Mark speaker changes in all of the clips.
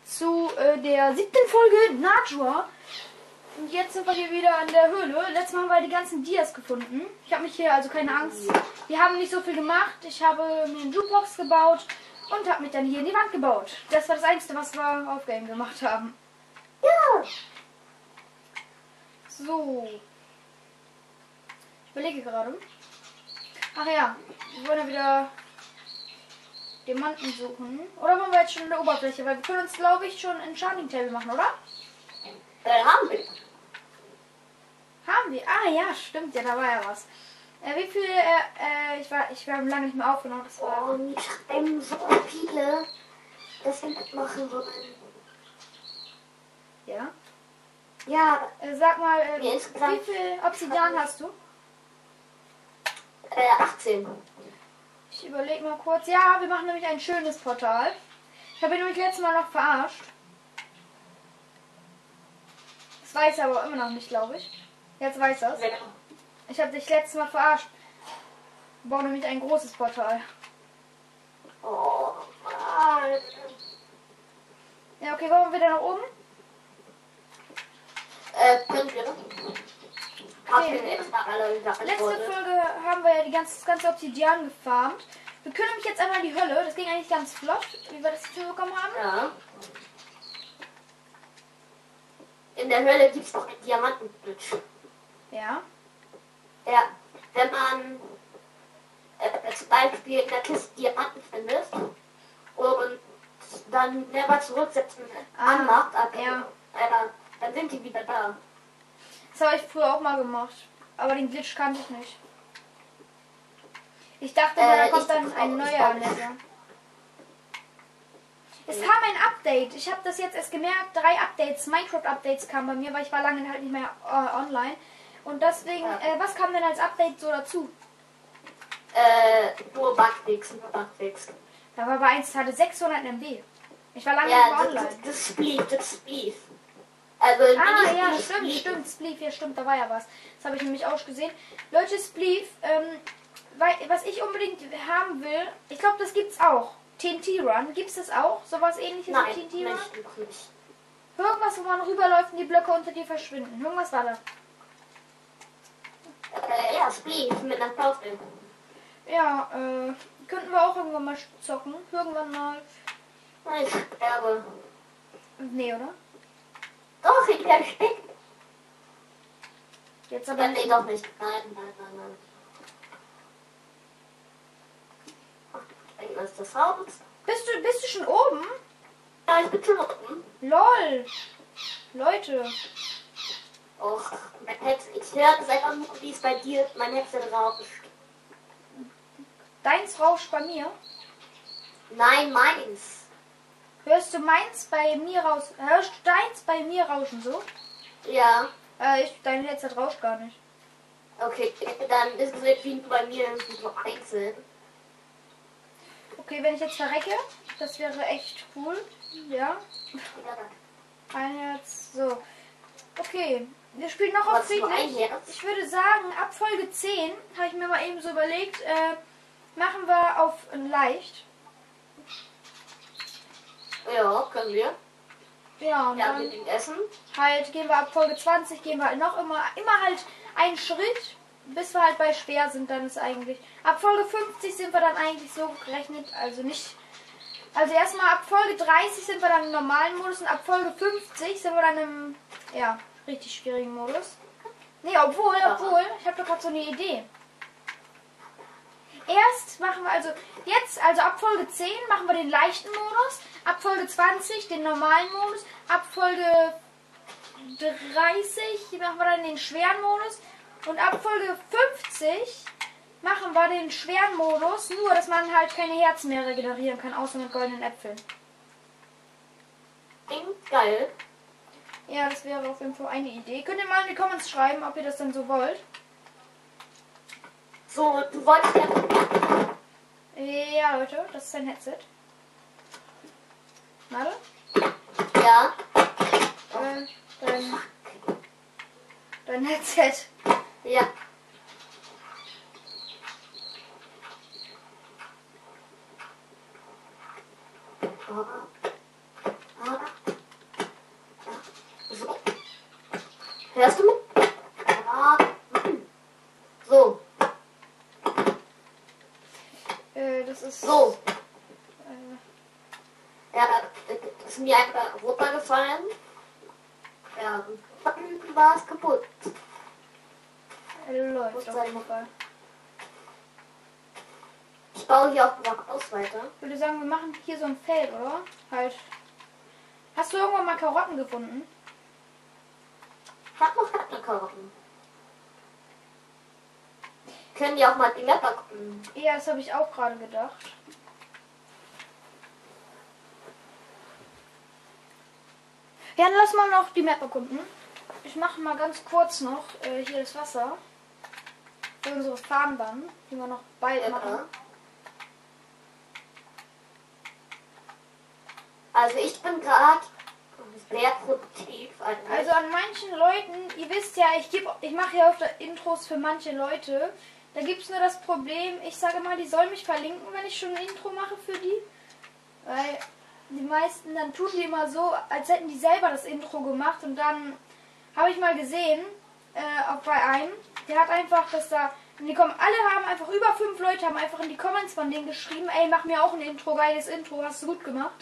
Speaker 1: zu der 7. Folge Najwa. Und jetzt sind wir hier wieder in der Höhle. Letztes Mal haben wir die ganzen Dias gefunden. Ich habe mich hier, also keine Angst, wir haben nicht so viel gemacht. Ich habe mir eine Jukebox gebaut und habe mich dann hier in die Wand gebaut. Das war das Einzige, was wir auf Game gemacht haben.
Speaker 2: Ja.
Speaker 1: So. Ich überlege gerade. Ach ja, wir wollen ja wieder Diamanten suchen. Oder wollen wir jetzt schon in der Oberfläche? Weil wir können uns, glaube ich, schon ein Enchanting Table machen, oder?
Speaker 2: Haben wir.
Speaker 1: Haben wir? Ah ja, stimmt, ja, da war ja was. Wie viel, ich habe lange nicht mehr aufgenommen. Das war.
Speaker 2: Und ich habe so viele, dass wir mitmachen wollen.
Speaker 1: Ja?
Speaker 2: Ja,
Speaker 1: Sag mal,
Speaker 2: Ja,
Speaker 1: wie
Speaker 2: insgesamt-
Speaker 1: viel Obsidian hast du?
Speaker 2: 18.
Speaker 1: Ich überlege mal kurz. Ja, wir machen nämlich ein schönes Portal. Ich habe ihn nämlich letztes Mal noch verarscht. Das weiß er aber immer noch nicht, glaube ich. Jetzt weiß er es. Ich habe dich letztes Mal verarscht. Wir bauen nämlich ein großes Portal.
Speaker 2: Oh, Mann.
Speaker 1: Ja, okay, wollen wir wieder nach oben?
Speaker 2: Können wir?
Speaker 1: Letzte Folge haben wir ja das ganze Obsidian gefarmt. Wir können nämlich jetzt einmal in die Hölle. Das ging eigentlich ganz flott, wie wir das jetzt hinbekommen haben.
Speaker 2: Ja. In der Hölle gibt es noch einen Diamantenglitch.
Speaker 1: Ja.
Speaker 2: Ja, wenn man zum Beispiel in der Kiste Diamanten findet und dann selber zurücksetzen anmacht,
Speaker 1: ja.
Speaker 2: Dann sind die wieder da.
Speaker 1: Das habe ich früher auch mal gemacht. Aber den Glitch kannte ich nicht. Ich dachte, da kommt dann ein neuer Nether. Es kam ein Update. Ich habe das jetzt erst gemerkt. 3 Updates, Minecraft-Updates kamen bei mir, weil ich war lange halt nicht mehr online. Und deswegen, was kam denn als Update so dazu?
Speaker 2: Nur Bugfix.
Speaker 1: Da war bei 1 hatte 600 MB. Ich war lange nicht mehr
Speaker 2: Ja,
Speaker 1: online.
Speaker 2: das Spleef. Also,
Speaker 1: Ja, stimmt, Spleef, ja stimmt, da war ja was. Das habe ich nämlich auch gesehen. Leute, Spleef, was ich unbedingt haben will, ich glaube, das gibt's auch. TNT Run, gibt's das auch? Sowas ähnliches
Speaker 2: Nein,
Speaker 1: wie TNT Run?
Speaker 2: nicht.
Speaker 1: Irgendwas, wo man rüberläuft und die Blöcke unter dir verschwinden. Irgendwas war da.
Speaker 2: Ja, Spleef mit einer Schaufel.
Speaker 1: Ja, könnten wir auch irgendwann mal zocken. Irgendwann mal.
Speaker 2: Ich sterbe.
Speaker 1: Nee, oder?
Speaker 2: Doch, ich werde stecken.
Speaker 1: Jetzt aber
Speaker 2: Nee,
Speaker 1: nicht.
Speaker 2: doch nicht. Nein. Das ist das Haus.
Speaker 1: Bist du schon oben?
Speaker 2: Ja, ich bin schon unten.
Speaker 1: LOL. Leute.
Speaker 2: Och, mein Headset. Ich höre das einfach nur, wie es bei dir mein Headset rauscht.
Speaker 1: Deins rauscht bei mir.
Speaker 2: Nein, meins.
Speaker 1: Hörst du meins bei mir raus? Hörst du deins bei mir rauschen so?
Speaker 2: Ja.
Speaker 1: Dein Headset rauscht gar nicht.
Speaker 2: Okay, dann ist es irgendwie nur bei mir irgendwie so einzeln.
Speaker 1: Okay, wenn ich jetzt verrecke, das wäre echt cool. Ja.
Speaker 2: Ja, dann.
Speaker 1: Ein Herz. So. Okay. Wir spielen noch
Speaker 2: Was
Speaker 1: auf
Speaker 2: ist nur ein
Speaker 1: friedlich.
Speaker 2: Herz?
Speaker 1: Ich würde sagen, ab Folge 10, habe ich mir mal eben so überlegt, machen wir auf leicht.
Speaker 2: Ja, können wir.
Speaker 1: Ja, und
Speaker 2: Ja,
Speaker 1: dann
Speaker 2: mit dem Essen.
Speaker 1: halt gehen wir ab Folge 20, gehen wir halt noch immer halt einen Schritt, bis wir halt bei schwer sind, dann ist eigentlich. Ab Folge 50 sind wir dann eigentlich so gerechnet, also nicht. Also erstmal ab Folge 30 sind wir dann im normalen Modus und ab Folge 50 sind wir dann im, ja, richtig schwierigen Modus. Nee, obwohl, ich habe doch gerade so eine Idee. Erst machen wir also ab Folge 10 machen wir den leichten Modus, ab Folge 20 den normalen Modus, ab Folge 30 machen wir dann den schweren Modus und ab Folge 50 machen wir den schweren Modus, nur dass man halt keine Herzen mehr regenerieren kann, außer mit goldenen Äpfeln.
Speaker 2: Klingt geil.
Speaker 1: Ja, das wäre auf jeden Fall eine Idee. Könnt ihr mal in die Comments schreiben, ob ihr das dann so wollt.
Speaker 2: So, du wolltest ja.
Speaker 1: Ja, Leute, das ist ein Headset. Warte.
Speaker 2: Ja.
Speaker 1: Dein Headset.
Speaker 2: Ja. Hörst du mich? Ja. So.
Speaker 1: Das ist...
Speaker 2: So.
Speaker 1: Äh,
Speaker 2: Ja, ist mir einfach runtergefallen. Ja, dann war es kaputt.
Speaker 1: läuft auf jeden Fall.
Speaker 2: Ich baue hier auch noch aus weiter.
Speaker 1: Ich würde sagen, wir machen hier so ein Feld, oder? Halt. Hast du irgendwann mal Karotten gefunden?
Speaker 2: Ich hab noch keine Karotten. Können die auch mal die Mapper gucken?
Speaker 1: Ja, das habe ich auch gerade gedacht. Ja, dann lass mal noch die Map erkunden. Ich mache mal ganz kurz noch hier das Wasser. Für unsere Farm dann, die wir noch bald machen.
Speaker 2: Also ich bin gerade sehr produktiv.
Speaker 1: Also an manchen Leuten, ihr wisst ja, ich mache ja öfter Intros für manche Leute. Da gibt es nur das Problem, ich sage mal, die sollen mich verlinken, wenn ich schon ein Intro mache für die. Weil die meisten, dann tun die immer so, als hätten die selber das Intro gemacht. Und dann habe ich mal gesehen, auch bei einem, der hat einfach, dass da, alle haben einfach, über 5 Leute haben einfach in die Comments von denen geschrieben, ey, mach mir auch ein Intro, geiles Intro, hast du gut gemacht.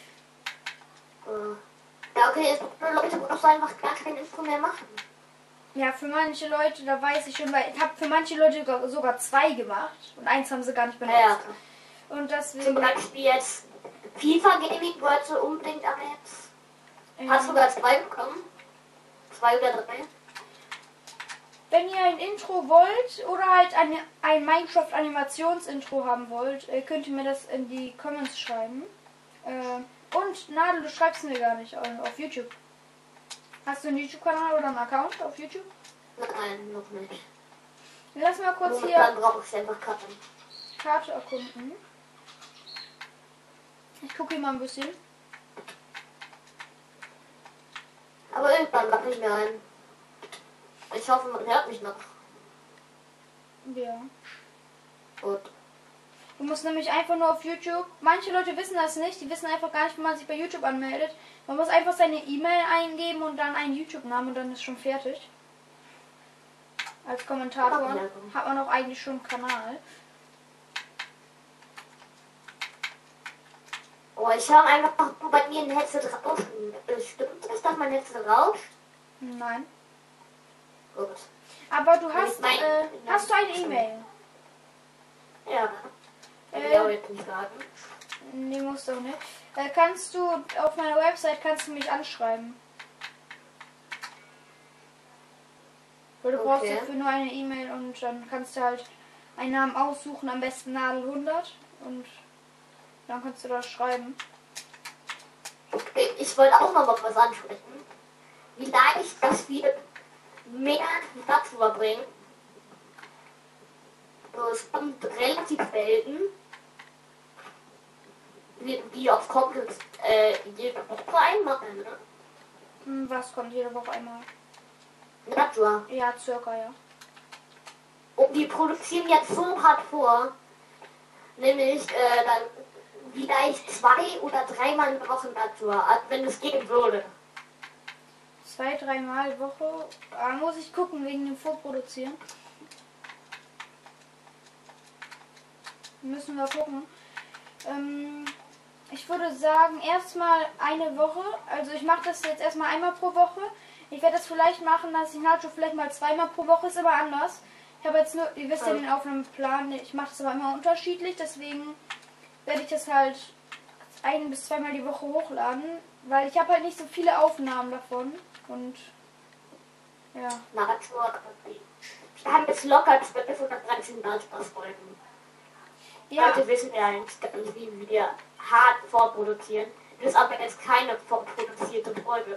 Speaker 2: Ja, okay, es gibt Leute, wo du einfach gar kein Intro mehr machen.
Speaker 1: Ja, für manche Leute, da weiß ich schon, weil ich habe für manche Leute sogar 2 gemacht und eins haben sie gar nicht benutzt.
Speaker 2: Ja.
Speaker 1: Und deswegen...
Speaker 2: Zum Beispiel jetzt FIFA Gaming wollte unbedingt aber jetzt. Hast du sogar 2 bekommen? 2 oder 3?
Speaker 1: Wenn ihr ein Intro wollt oder halt ein Minecraft-Animations-Intro haben wollt, könnt ihr mir das in die Comments schreiben. Und Nadel, du schreibst mir gar nicht auf YouTube. Hast du einen YouTube-Kanal oder einen Account auf YouTube?
Speaker 2: Nein, noch nicht.
Speaker 1: Lass mal kurz hier
Speaker 2: Dann brauche ich einfach Karten.
Speaker 1: Karte erkunden. Ich gucke hier mal ein bisschen.
Speaker 2: Aber irgendwann mache ich mir einen. Ich hoffe, man hört mich noch.
Speaker 1: Ja.
Speaker 2: Gut.
Speaker 1: Du musst nämlich einfach nur auf YouTube. Manche Leute wissen das nicht. Die wissen einfach gar nicht, wie man sich bei YouTube anmeldet. Man muss einfach seine E-Mail eingeben und dann einen YouTube-Namen und dann ist schon fertig. Als Kommentator hat man auch eigentlich schon einen Kanal.
Speaker 2: Oh, ich höre einfach bei mir ein Headset raus. Stimmt das, dass mein Headset raus?
Speaker 1: Nein.
Speaker 2: Gut.
Speaker 1: Aber du hast, hast du eine E-Mail?
Speaker 2: Ja. Ich auch jetzt nicht sagen.
Speaker 1: Nee, musst du auch nicht. Kannst du auf meiner Website kannst du mich anschreiben. Weil du brauchst dafür nur eine E-Mail und dann kannst du halt einen Namen aussuchen, am besten Nadel 100 und dann kannst du das schreiben.
Speaker 2: Okay, ich wollte auch noch mal was ansprechen. Vielleicht, dass wir mehr dazu bringen. Es kommt relativ selten, die auf Complex jede Woche einmal, ne?
Speaker 1: Was kommt jede Woche einmal?
Speaker 2: Natur.
Speaker 1: Ja, circa, ja.
Speaker 2: Und die produzieren jetzt so hart vor, nämlich dann vielleicht 2 oder 3 Mal in der Woche Natur, also wenn es gehen würde.
Speaker 1: 2-3 Mal Woche. Muss ich gucken wegen dem Vorproduzieren. Müssen wir gucken. Ich würde sagen, erstmal eine Woche. Also ich mache das jetzt erstmal einmal pro Woche. Ich werde das vielleicht machen, dass ich Nacho vielleicht mal 2-mal pro Woche, ist aber anders. Ich habe jetzt nur, ihr wisst ja den Aufnahmeplan, ich mache das aber immer unterschiedlich, deswegen werde ich das halt 1- bis 2-mal die Woche hochladen, weil ich habe halt nicht so viele Aufnahmen davon und ja.
Speaker 2: Natur. Wir haben jetzt locker 12 oder 13 Spaß-Folgen.
Speaker 1: Ja.
Speaker 2: Leute wissen ja nicht, wie wir hart vorproduzieren. Das ist aber jetzt keine vorproduzierte Folge.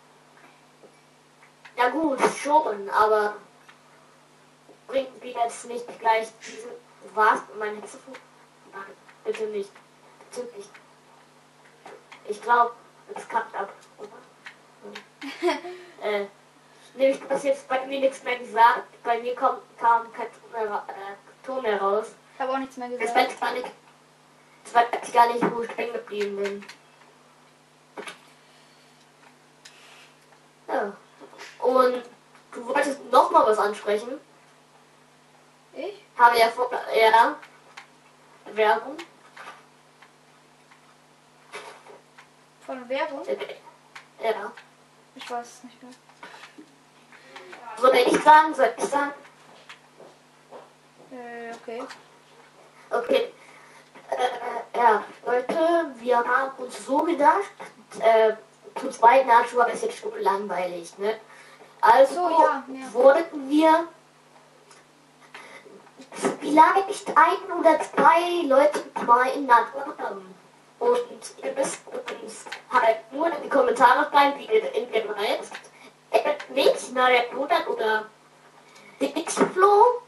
Speaker 2: Ja gut, schon, aber bringt mir jetzt nicht gleich diesen was mein Headset? Nein, bitte nicht. Bitte nicht. Ich glaube, es kackt ab, oder? Nee, ich habe das jetzt bei mir nichts mehr gesagt. Bei mir kam kein Ton heraus.
Speaker 1: Ich habe auch nichts mehr gesagt.
Speaker 2: Das weiß ich gar nicht, wo ich stehen geblieben bin. Ja. Und ansprechen.
Speaker 1: Ich?
Speaker 2: Habe ja vor, ja, Werbung.
Speaker 1: Von Werbung?
Speaker 2: Ja.
Speaker 1: Ich weiß es nicht mehr.
Speaker 2: Soll ich sagen? Soll ich sagen?
Speaker 1: Okay.
Speaker 2: Okay. Ja, Leute, wir haben uns so gedacht, zu zweit Nacho ist jetzt schon langweilig, ne? Also
Speaker 1: So, ja.
Speaker 2: wollten wir vielleicht ein oder zwei Leute mal in Natur haben. Und ihr müsst uns halt nur in die Kommentare schreiben, wie ihr in dem heißt. Mich, Nadia Bruder oder Dixflo.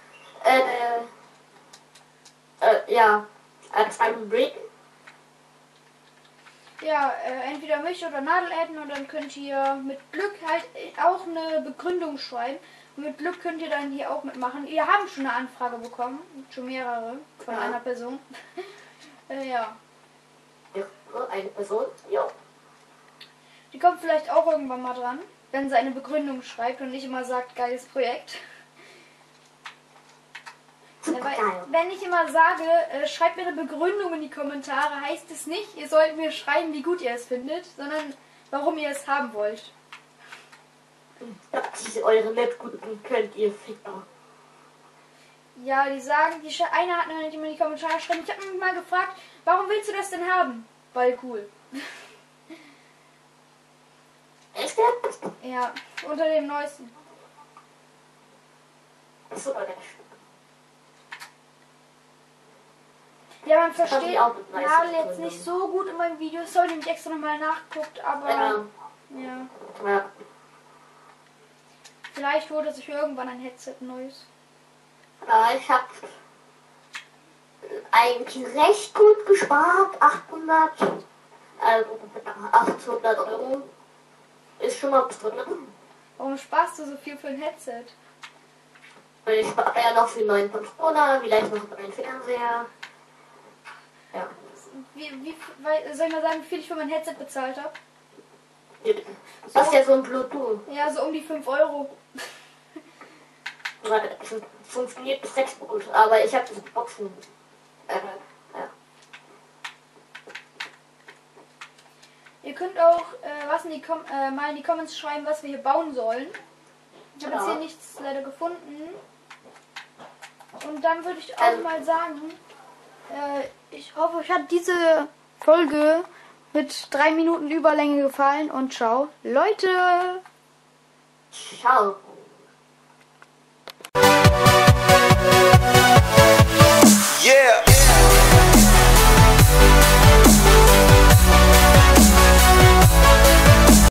Speaker 2: Ja, als einen Brick.
Speaker 1: Ja, entweder mich oder Nadel adden und dann könnt ihr mit Glück halt auch eine Begründung schreiben. Und mit Glück könnt ihr dann hier auch mitmachen. Ihr habt schon eine Anfrage bekommen, schon mehrere von einer Person. Ja.
Speaker 2: Eine Person, ja.
Speaker 1: Die kommt vielleicht auch irgendwann mal dran, wenn sie eine Begründung schreibt und nicht immer sagt, geiles Projekt. Weil, wenn ich immer sage, schreibt mir eine Begründung in die Kommentare, heißt es nicht, ihr sollt mir schreiben, wie gut ihr es findet, sondern warum ihr es haben wollt.
Speaker 2: Das ist eure Netguten könnt ihr Ficker.
Speaker 1: Ja, die sagen, eine hat mir in die Kommentare geschrieben, ich habe mich mal gefragt, warum willst du das denn haben? Weil cool.
Speaker 2: Echt jetzt?
Speaker 1: Ja, unter dem neuesten.
Speaker 2: So,
Speaker 1: Ja, man versteht
Speaker 2: auch mit
Speaker 1: Nadel jetzt nicht so gut in meinem Video. Sorry, ich extra nochmal nachguckt, aber ja. Vielleicht holt er sich irgendwann ein Headset neues.
Speaker 2: Ich habe eigentlich recht gut gespart. 800 Euro. Ist schon mal drin.
Speaker 1: Warum sparst du so viel für ein Headset?
Speaker 2: Ich spare ja noch für einen neuen Controller, vielleicht noch einen Fernseher. Ja.
Speaker 1: Soll ich mal sagen, wie viel ich für mein Headset bezahlt habe?
Speaker 2: Das ist ja so ein Bluetooth.
Speaker 1: Ja, so um die 5 Euro.
Speaker 2: Funktioniert bis 6 gut, aber ich habe diese Boxen. Ja.
Speaker 1: Ihr könnt auch mal in die Comments schreiben, was wir hier bauen sollen. Ich habe jetzt hier nichts leider gefunden. Und dann würde ich auch mal sagen, ich hoffe, euch hat diese Folge mit 3 Minuten Überlänge gefallen und ciao, Leute!
Speaker 2: Ciao.